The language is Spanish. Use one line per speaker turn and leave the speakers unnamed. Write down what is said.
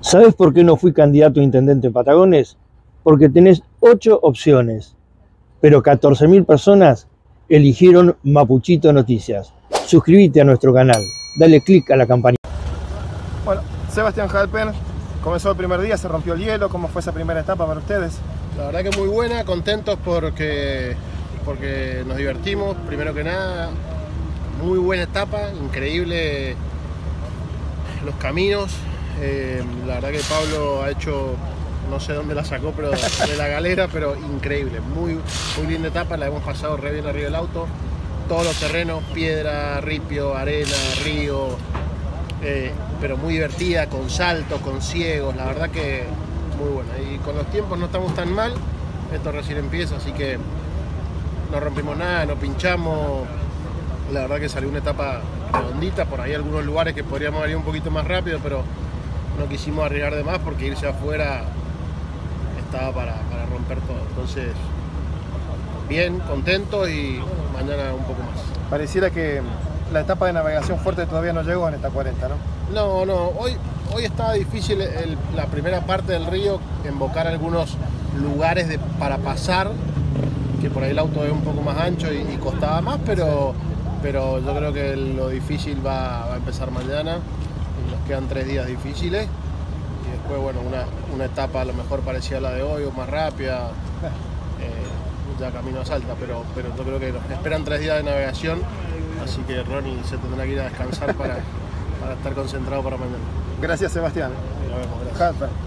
¿Sabes por qué no fui candidato a intendente en Patagones? Porque tenés 8 opciones, pero 14.000 personas eligieron Mapuchito Noticias. Suscríbete a nuestro canal, dale click a la campanita.
Bueno, Sebastián Halper, comenzó el primer día, se rompió el hielo. ¿Cómo fue esa primera etapa para ustedes?
La verdad que muy buena, contentos porque nos divertimos, primero que nada. Muy buena etapa, increíble los caminos. La verdad que Pablo ha hecho, no sé dónde la sacó, pero de la galera, pero increíble. Muy linda etapa, la hemos pasado re bien arriba del auto. Todos los terrenos, piedra, ripio, arena, río, pero muy divertida, con saltos, con ciegos, la verdad que muy buena. Y con los tiempos no estamos tan mal, esto recién empieza, así que no rompimos nada, no pinchamos. La verdad que salió una etapa redondita, por ahí algunos lugares que podríamos haber ido un poquito más rápido, pero no quisimos arriesgar de más porque irse afuera estaba para romper todo. Entonces, bien, contentos y mañana un poco más.
Pareciera que la etapa de navegación fuerte todavía no llegó en esta 40, ¿no?
No, hoy estaba difícil la primera parte del río, embocar algunos lugares para pasar, que por ahí el auto es un poco más ancho y costaba más, pero yo creo que lo difícil va a empezar mañana. Nos quedan 3 días difíciles y después, bueno, una etapa a lo mejor parecida a la de hoy o más rápida, ya camino a Salta, pero yo creo que nos esperan 3 días de navegación, así que Ronnie se tendrá que ir a descansar para estar concentrado para mañana.
Gracias, Sebastián.
Nos vemos, gracias.